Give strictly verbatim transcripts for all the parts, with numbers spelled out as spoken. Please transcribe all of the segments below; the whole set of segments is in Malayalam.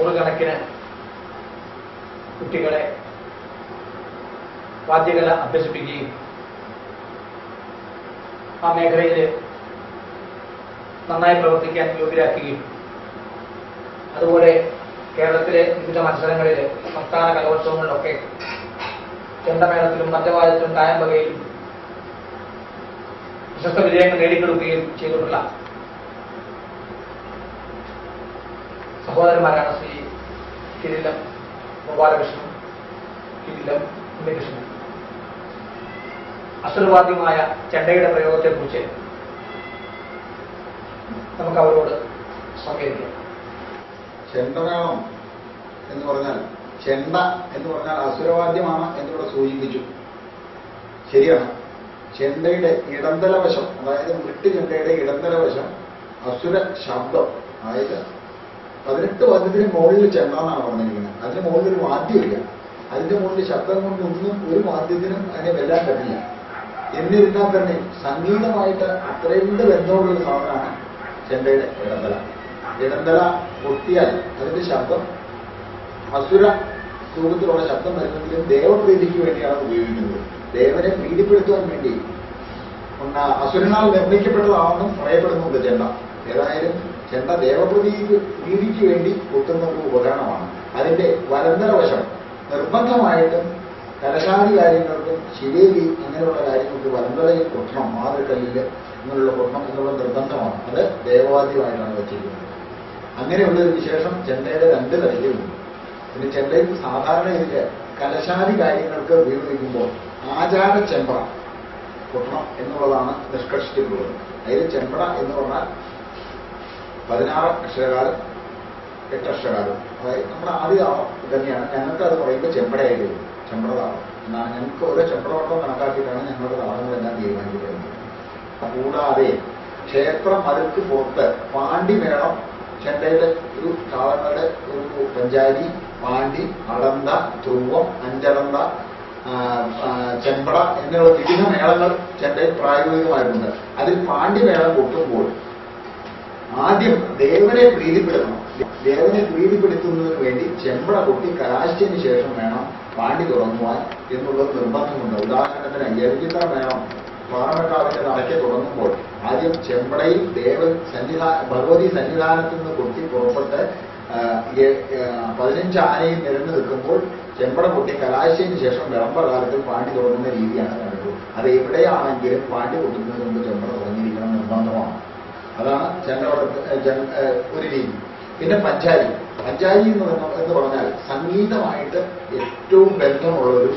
നൂറുകണക്കിന് കുട്ടികളെ വാദ്യകല അഭ്യസിപ്പിക്കുകയും ആ മേഖലയിൽ നന്നായി പ്രവർത്തിക്കാൻ യോഗ്യരാക്കുകയും അതുപോലെ കേരളത്തിലെ വിവിധ മത്സരങ്ങളിൽ സംസ്ഥാന കലോത്സവങ്ങളിലൊക്കെ ചെണ്ടമേളത്തിലും പഞ്ചവാദ്യത്തിലും തായമ്പകയിലും പ്രശസ്ത വിജയങ്ങൾ നേടിക്കൊടുക്കുകയും ചെയ്തിട്ടുള്ള സഹോദരന്മാരാണ് ശ്രീ കിരില്ലം ഗോപാലകൃഷ്ണൻ, കിരില്ലം ഉണ്ണികൃഷ്ണൻ. അസുരവാദ്യമായ ചെണ്ടയുടെ പ്രയോഗത്തെക്കുറിച്ച് നമുക്ക് അവരോട് സംവേദിക്കാം. ചെണ്ടമേളം എന്ന് പറഞ്ഞാൽ ചെണ്ട എന്ന് പറഞ്ഞാൽ അസുരവാദ്യമാണ് എന്നിവിടെ സൂചിപ്പിച്ചു. ശരിയാണ്. ചെണ്ടയുടെ ഇടന്തലവശം, അതായത് മുട്ട് ചെണ്ടയുടെ ഇടന്തലവശം അസുര ശബ്ദം, അതായത് പതിനെട്ട് വാദ്യത്തിന് മുകളിൽ ചെണ്ട എന്നാണ് പറഞ്ഞിരിക്കുന്നത്. അതിന് മുകളിൽ ഒരു വാദ്യമില്ല. അതിന്റെ മുകളിൽ ശബ്ദം കൊണ്ടൊന്നും ഒരു വാദ്യത്തിനും അതിനെ വെല്ലാൻ പറ്റില്ല. എന്നിരുന്നാൽ തന്നെ സംഗീതമായിട്ട് അത്രയും ബന്ധമുള്ളൊരു സാധനമാണ് ചെണ്ടയുടെ ഇടന്തല. ഇടന്തല പൊട്ടിയാൽ അതിന്റെ ശബ്ദം അസുര രൂപത്തിലുള്ള ശബ്ദം വരുന്നെങ്കിലും ദേവപ്രീതിക്ക് വേണ്ടിയാണ് ഉപയോഗിക്കുന്നത്. ദേവനെ പ്രീതിപ്പെടുത്തുവാൻ വേണ്ടി അസുരനാൽ നിർമ്മിക്കപ്പെട്ടതാണെന്നും പറയപ്പെടുന്നുണ്ട് ചെണ്ട. ഏതായാലും ചെണ്ട ദേവപ്രീതിക്ക് പ്രീതിക്ക് വേണ്ടി കൊട്ടുന്ന ഒരു ഉപകരണമാണ്. അതിന്റെ വലന്തരവശം നിർബന്ധമായിട്ടും കലശാദി കാര്യങ്ങൾക്കും ശിവേലി അങ്ങനെയുള്ള കാര്യങ്ങൾക്ക് വലന്തരയിൽ കൊട്ടണം, മാതൃക്കല്ലില് ഇങ്ങനെയുള്ള കൊട്ടണം എന്നുള്ള നിർബന്ധമാണ്. അത് ദേവവാദ്യമായിട്ടാണ് വെച്ചിരിക്കുന്നത്. അങ്ങനെയുള്ളൊരു വിശേഷം ചെണ്ടയുടെ രണ്ട് തരത്തിലുണ്ട്. പിന്നെ ചെണ്ടയിൽ സാധാരണ ഇതില് കലശാദി കാര്യങ്ങൾക്ക് ഉപയോഗിക്കുമ്പോൾ ആചാര ചെമ്പട കൊട്ടണം എന്നുള്ളതാണ് നിഷ്കർഷിച്ചിട്ടുള്ളത്. അതിൽ ചെമ്പട എന്ന് പറഞ്ഞാൽ പതിനാറ് അക്ഷരകാലം, എട്ട് അക്ഷരകാലം, അതായത് നമ്മുടെ ആദ്യ താളം തന്നെയാണ്. ഞങ്ങൾക്ക് അത് പറയുമ്പോൾ ചെമ്പടയായിട്ട് വരും, ചെമ്പട താളം എന്നാണ്. ഞങ്ങൾക്ക് ഓരോ ചെമ്പടവട്ടം കണക്കാക്കിയിട്ടാണ് ഞങ്ങളുടെ താളങ്ങളെല്ലാം തീരുമാനിക്കുന്നത്. കൂടാതെ ക്ഷേത്ര മതിൽക്ക് പുറത്ത് പാണ്ടിമേളം, ചെണ്ടയുടെ ഒരു താളങ്ങളുടെ ഒരു പഞ്ചാരി, പാണ്ടി, അടന്ത, ധ്രുവം, അഞ്ചടന്ത, ചെമ്പട എന്നുള്ള വിവിധ മേളങ്ങൾ ചെണ്ടയിൽ പ്രായോഗികമായിട്ടുണ്ട്. അതിൽ പാണ്ടിമേളം കൊട്ടുമ്പോൾ ആദ്യം ദേവനെ പ്രീതിപ്പെടുത്തണം. ദേവനെ പ്രീതിപ്പെടുത്തുന്നതിന് വേണ്ടി ചെമ്പട കൊട്ടി കലാശിച്ചതിന് ശേഷം വേണം പാണ്ടി തുടങ്ങുവാൻ എന്നുള്ളത് നിർബന്ധമുണ്ട്. ഉദാഹരണത്തിന് എഴുതിത്ര മേളം പാറമേക്കാവിന്റെ നടക്കെ തുടങ്ങുമ്പോൾ ആദ്യം ചെമ്പടയിൽ ദേവൻ സന്നിധാന ഭഗവതി സന്നിധാനത്തിൽ നിന്ന് കൊട്ടി പുറപ്പെട്ട് പതിനഞ്ച് ആനയിൽ നിരന്നു നിൽക്കുമ്പോൾ ചെമ്പട കൊട്ടി കലാശിച്ചതിന് ശേഷം വിളംബകാലത്തിൽ പാണ്ടി തുടങ്ങുന്ന രീതിയാണ് കണ്ടത്. അത് എവിടെയാണെങ്കിലും പാണ്ടി കൊട്ടുന്നതിന് മുമ്പ് ചെമ്പട തുടങ്ങിയിരിക്കണം, നിർബന്ധമാണ്. അതാണ് ചെണ്ടവട ഒരു രീതി. പിന്നെ പഞ്ചാരി. പഞ്ചാരി എന്ന് എന്ന് പറഞ്ഞാൽ സംഗീതമായിട്ട് ഏറ്റവും ബന്ധമുള്ളൊരു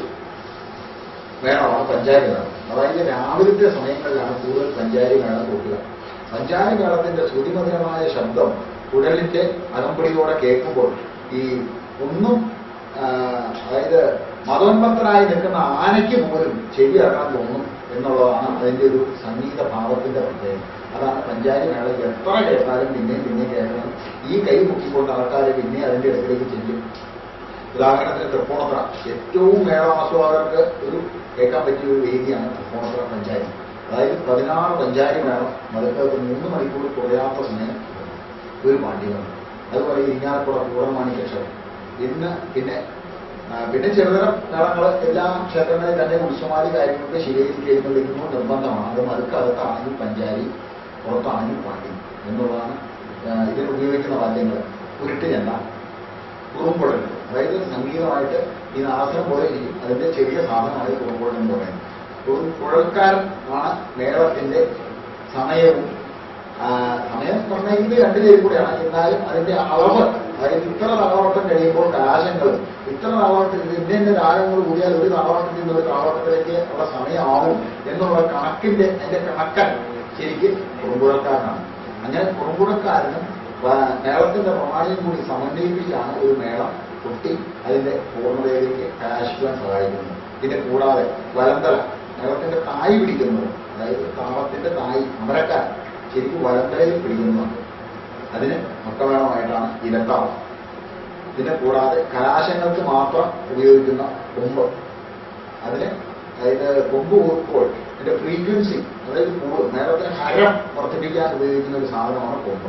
മേളമാണ് പഞ്ചാരി മേളം. അതായത് രാവിലത്തെ സമയങ്ങളിലാണ് കൂടുതൽ പഞ്ചാരി മേളം കൂട്ടുക. പഞ്ചാരി മേളത്തിന്റെ ശ്രുതിമധുരമായ ശബ്ദം കുഴലിന്റെ അകമ്പടിയോടെ കേൾക്കുമ്പോൾ ഈ ഒന്നും അതായത് മതോന്മത്തനായി നിൽക്കുന്ന ആനയ്ക്ക് പോലും ചെവി ഇറങ്ങാൻ തോന്നും എന്നുള്ളതാണ് അതിന്റെ ഒരു സംഗീത ഭാവത്തിന്റെ പ്രത്യേകത. അതാണ് പഞ്ചാരി മേള. എത്ര കേട്ടാലും പിന്നെയും പിന്നെയും കേൾക്കണം. ഈ കൈ മുക്കിക്കൊണ്ട് ആൾക്കാരെ പിന്നെ അതിന്റെ അടുത്തേക്ക് ചെല്ലും. ഉദാഹരണത്തിന് തൃപ്പൂണിത്തുറ ഏറ്റവും മേളാസ്വാദകർക്ക് ഒരു കേൾക്കാൻ പറ്റിയ ഒരു വേദിയാണ് തൃപ്പൂണിത്തുറ പഞ്ചാരി. അതായത് പതിനാറ് പഞ്ചാരി മേളം മടുക്കത്ത് മൂന്ന് മണിക്കൂർ കുറയാത്ത സമയം ഒരു പാണ്ഡ്യമാണ്. അതുപോലെ ഇരിങ്ങാലക്കുട പൂർണ്ണമാണിക്യക്ഷരം. ഇന്ന് പിന്നെ പിന്നെ ചെറുതരം മേളങ്ങൾ എല്ലാ ക്ഷേത്രങ്ങളിൽ തന്നെ ഉത്സവാദി കാര്യങ്ങൾക്ക് ശിവേലിക്ക് എഴുന്നള്ളിക്കുമ്പോൾ നിർബന്ധമാണ്. അത് മടുക്കകത്താണെങ്കിൽ പഞ്ചാരി, പുറത്താണെങ്കിൽ പാണ്ഡ്യം എന്നുള്ളതാണ് ഇതിൽ ഉപയോഗിക്കുന്ന വാദ്യങ്ങൾ. ഉരുട്ട് ചെണ്ട, കുറുമ്പുഴൽ, അതായത് സംഗീതമായിട്ട് ഈ നാദം പോലെ ഇരിക്കും. അതിന്റെ ചെറിയ സാധനമായി കുറുമ്പുഴൽ എന്ന് പറയുന്നത്. കുഴൽക്കാരൻ ആണ് മേളത്തിന്റെ സമയവും സമയം പറഞ്ഞാൽ ഇത് രണ്ടു പേരും കൂടെയാണ്. എന്നാലും അതിന്റെ അളവ്, അതായത് ഇത്ര താളവട്ടം കഴിയുമ്പോൾ കലാശങ്ങളും ഇത്ര താളവട്ടം ഇതിന്റെ തന്നെ രാഗങ്ങൾ കൂടിയാൽ ഒരു താളവട്ടത്തിൽ നിന്ന് ഒരു താളവട്ടത്തിലേക്ക് ഉള്ള സമയമാവും എന്നുള്ള കണക്കിന്റെ അതിന്റെ കണക്കൻ ശരിക്ക് കുറുമ്പുഴക്കാരനാണ്. അങ്ങനെ കുറുമ്പുഴക്കാരനും മേളത്തിന്റെ പ്രമാണിയും കൂടി സമന്വയിപ്പിച്ചാണ് ഒരു മേളം കൊട്ടി അതിന്റെ പൂർണ്ണതയിലേക്ക് കലാശിക്കുവാൻ സഹായിക്കുന്നത്. ഇതിന്റെ കൂടാതെ വലന്തല, മേളത്തിന്റെ തായ് പിടിക്കുന്നത്, അതായത് താളത്തിന്റെ തായ് അമരക്കാരൻ ശരിക്കും വലന്തലയിൽ പിടിക്കുന്നതാണ്. അതിന് മക്കമേളമായിട്ടാണ് ഇരട്ടാളം. ഇതിനെ കൂടാതെ കലാശങ്ങൾക്ക് മാത്രം ഉപയോഗിക്കുന്ന കൊമ്പ്, അതിന് അതായത് കൊമ്പ് കൂർപ്പോൾ ഇതിന്റെ ഫ്രീക്വൻസി, അതായത് മേളത്തിന് ഹരം വർദ്ധിപ്പിക്കാൻ ഉപയോഗിക്കുന്ന ഒരു സാധനമാണ് കൊമ്പ്.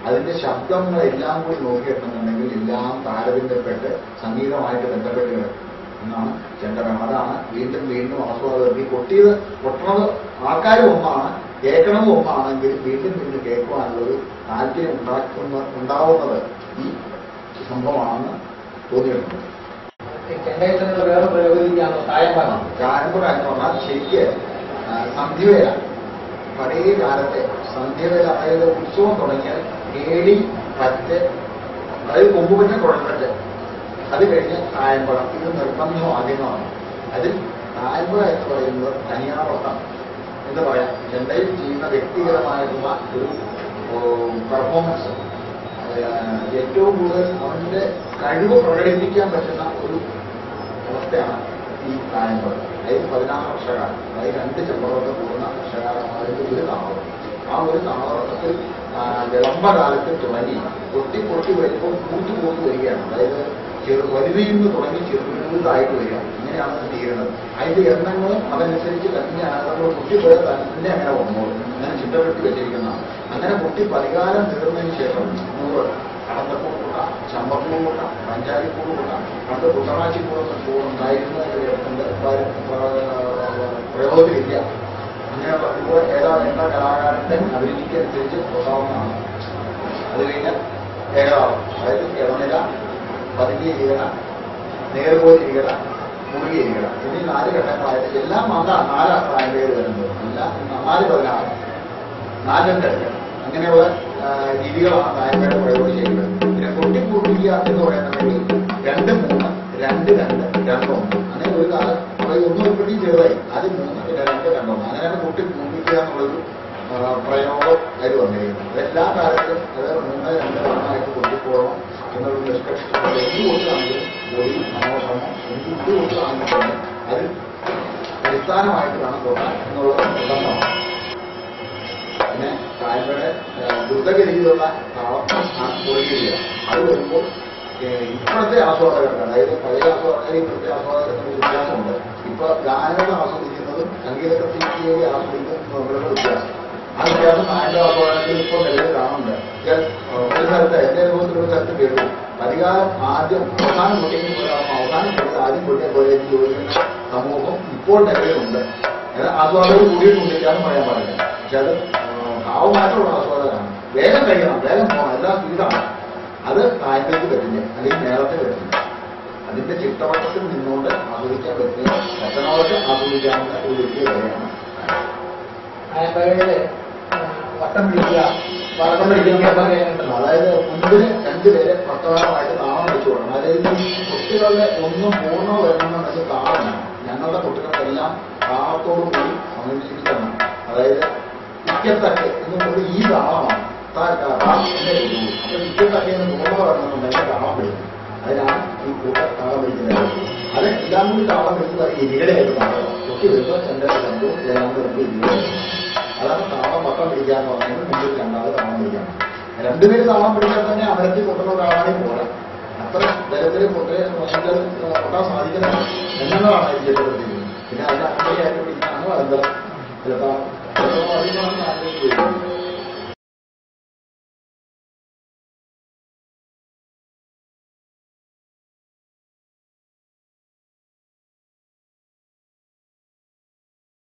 അതിന്റെ ശബ്ദങ്ങളെല്ലാം കൂടി നോക്കിയിട്ടുണ്ടെന്നുണ്ടെങ്കിൽ എല്ലാം താരതമ്യപ്പെട്ട് സംഗീതമായിട്ട് ബന്ധപ്പെട്ട് കിടക്കും എന്നാണ് ചെണ്ടമേളം. അതാണ് വീണ്ടും വീണ്ടും ആസ്വാദകർക്ക് ഈ പൊട്ടിയത് പൊട്ടണത് ആൾക്കാരും ഒന്നാണ്, കേൾക്കണത് ഒന്നാണെങ്കിൽ വീണ്ടും വീണ്ടും കേൾക്കുവാനുള്ളൊരു താല്പര്യം ഉണ്ടാക്കുന്ന ഉണ്ടാവുന്നത് ഈ സംഭവമാണെന്ന് തോന്നിയിട്ടുണ്ട്. ചെണ്ടയിൽ തന്നെയുള്ള വേറെ പ്രയോഗത്തിയാണോ തായമ്പാണ്? കായമ്പുറ എന്ന് പറഞ്ഞാൽ ശരിക്ക് സന്ധ്യവേല, പഴയ കാലത്തെ സന്ധ്യവേല, അതായത് ഉത്സവം തുടങ്ങിയാൽ ഏടി പറ്റ്, അതായത് കൊമ്പുപറ്റ കുഴൽപ്പറ്റ്, അത് കഴിഞ്ഞ് കായമ്പുറം, ഇത് നിർബന്ധം ആദ്യമാണ്. അതിൽ കായമ്പുറ എന്ന് പറയുന്നത് തനിയാവർത്തം എന്ന് പറയാം. ചെണ്ടയിൽ ചെയ്യുന്ന വ്യക്തിഗതമായിട്ടുള്ള ഒരു പെർഫോമൻസ്, ഏറ്റവും കൂടുതൽ അവന്റെ കഴിവ് പ്രകടിപ്പിക്കാൻ പറ്റുന്ന ഒരു അവസ്ഥയാണ് ഈ കായമ്പുറം. അതായത് പതിനാറ് വർഷക്കാലം, അതായത് രണ്ട് ചെമ്പറോട്ട് കൂടുന്ന വർഷകാലമായിട്ട് ഒരു താമസം. ആ ഒരു താമസത്തിൽ വിളംബകാലത്ത് തുടങ്ങി പൊട്ടി പൊട്ടി വരുമ്പോൾ കൂത്തു കൂത്തു വരികയാണ്. അതായത് ചെറു വലുതിൽ നിന്ന് തുടങ്ങി ചെറുതായിട്ട് വരിക, ഇങ്ങനെയാണ് അത് തീരുന്നത്. അതിന്റെ എണ്ണങ്ങളും അതനുസരിച്ച് തന്നെയാണ് നമ്മൾ പൊട്ടിപ്പോയ തന്നെ അങ്ങനെ വന്നോളും. അങ്ങനെ ചിട്ടപ്പെടുത്തി വെച്ചിരിക്കുന്നതാണ്. അങ്ങനെ പൊട്ടി പരിഹാരം തീർന്നതിന് ശേഷം നൂറ് കടന്തപ്പൂർ കൂട്ട, ചമ്പപ്പൂർ കൂട്ട, പഞ്ചാരിപ്പൂർ കൂട്ട, പണ്ട് കുട്ടനാച്ചിപ്പൂർ ഉണ്ടായിരുന്ന പ്രയോഗത്തിലില്ല. അങ്ങനെയുള്ള ഇപ്പോൾ ഏതാ എന്ന കലാകാരന്റെ അഭിരുചിക്കനുസരിച്ച് പോകാവുന്നതാണ്. അത് കഴിഞ്ഞാൽ ഏകതാളം, അതായത് ഇടനില, പതുങ്ങിയ ഇരികട, നേർപോലിരികട, മുറുകിയിരികട എന്നീ നാല് ഘട്ടങ്ങളായിട്ട് എല്ലാം വന്ന നാല് പ്രായപേര് വരുന്നത്. എല്ലാം നാല് പതിനാറ് നാലെണ്ണം അങ്ങനെയുള്ള രീതികളാണ് നായകരുടെ പ്രയോഗം ചെയ്യുന്നത്. പിന്നെ കൊട്ടിക്കൂട്ടിക്കുക എന്ന് പറയുന്നുണ്ടെങ്കിൽ രണ്ട് മൂന്ന് രണ്ട് രണ്ട് രണ്ടൊന്ന്, അങ്ങനെ ഒരു കാലം അതായത് ഒന്നും ഉൾപ്പെട്ടി ചെറുതായി അത് മൂന്ന് പിന്നെ രണ്ട് രണ്ടൊന്ന്, അങ്ങനെയാണ് കൊട്ടിക്കൂട്ടിക്കുക എന്നുള്ളൊരു പ്രയോഗം അതിൽ വന്നിരിക്കുന്നത്. അതെല്ലാ കാലത്തും അത് മൂന്ന് രണ്ട് ഒന്നായിട്ട് കൊട്ടിപ്പോകണം എന്നുള്ള നിഷ്കർഷിക്കുന്നത്. എന്ത് കൊട്ടാണെങ്കിലും ഒരു മനോധർമ്മം എന്ത് ഇത് കൊട്ടാണെങ്കിൽ തന്നെ അത് അടിസ്ഥാനമായിട്ട് വേണം തൊട്ടാൻ എന്നുള്ള നിർബന്ധമാണ്. പിന്നെ കായമ്പയുടെ ദ്രുതഗതിയിലുള്ള താളത്തിരിക്കുക അത് വരുമ്പോൾ ഇപ്പോഴത്തെ ആസ്വാദകർക്ക്, അതായത് പഴയ ആസ്വാദകർ ഇപ്പോഴത്തെ ആസ്വാദകർക്ക് വ്യത്യാസമുണ്ട്. ഇപ്പൊ ഗാനങ്ങൾ ആസ്വദിക്കുന്നതും സംഗീത കൃത്യയെ ആസ്വദിക്കുന്നതും തമ്മിലുള്ള വ്യത്യാസം. ആ വ്യത്യാസം നായക ആസ്വാദനത്തിൽ ഇപ്പോൾ നിലവിൽ കാണുന്നുണ്ട്. ഒരു സ്ഥലത്ത് എന്റെ അനുഭവത്തിൽ ഒരു സ്ഥലത്ത് കേട്ടു, പരിഹാരം ആദ്യം അവസാനം പൊട്ടിക്കുന്ന അവസാനം പൊട്ടി ആദ്യം പൊട്ടിയ പോലെ ചോദിക്കുന്ന സമൂഹം ഇപ്പോൾ നിലവിലുണ്ട്. ആസ്വാദകർ കൂടിയിട്ടുണ്ടെങ്കിലും പറയാൻ പാടില്ല. പക്ഷെ അത് ഭാവമായിട്ടുള്ള ആസ്വാദകരാണ്. വേഗം കഴിയണം, വേഗം പോകണം, എല്ലാം സ്പീഡാണ്. അത് താഴത്തേക്ക് പറ്റില്ല, അല്ലെങ്കിൽ നേരത്തെ പറ്റില്ല. അതിന്റെ ചിട്ടവട്ടത്തിൽ നിന്നുകൊണ്ട് ആസ്വദിക്കാൻ പറ്റില്ല, പത്തനോടൊക്കെ ആസ്വദിക്കാവുന്ന ഒരു വലിയ കാര്യമാണ്. വട്ടം പിടിക്കുക, വട്ടം പിടിക്കുക, അതായത് മുൻപിന് രണ്ടുപേരെ പ്രധാനമായിട്ട് താളം വെച്ചു കൊടുക്കണം. അതായത് കുട്ടികളുടെ ഒന്നും പൂർണ്ണ വരണമെന്നുണ്ടെങ്കിൽ താളമാണ്. ഞങ്ങളുടെ കുട്ടികൾക്കെല്ലാം താളത്തോടു കൂടി സമന്വയിപ്പിക്കണം. അതായത് ഇക്കത്തക്കെ എന്നുള്ളത് ഈ താളമാണ്. അപ്പൊ ഇക്കത്തക്കെ എന്ന് പൂർണ്ണ വരണമെന്നുണ്ടെങ്കിൽ താളം പിടിക്കും. അതിനാണ് ഈ കൂട്ട താളം പിടിക്കുന്നത്. അത് എല്ലാം കൂടി താളം പിടിക്കുന്നത് അത് ഇരികളായിട്ട് താളം കുട്ടി വരുമ്പോൾ എന്റെ ശബ്ദവും എല്ലാം കൂടി രണ്ട് ഇരികളായിട്ട്. അതാണ് താളം വട്ടം പിടിക്കാന്ന് പറയുന്നത്. മുമ്പിൽ രണ്ടാമത് താളം പിടിക്കണം. രണ്ടുപേര് താളം പിടിച്ചാൽ തന്നെ അമരത്തിൽ കൊട്ടുന്ന ഒരാളാണെങ്കിൽ പോരാ, അത്ര തരത്തിൽ പൊട്ടേ കൊട്ടാൻ സാധിക്കുന്ന എന്നുള്ളതാണ് അതിൽ ചിട്ടപ്പെടുത്തിയിരിക്കുന്നത്. പിന്നെ അതിന്റെ അമ്മയായിട്ട് പിടിക്കാനാണ് അനന്തരം ചിലപ്പോൾ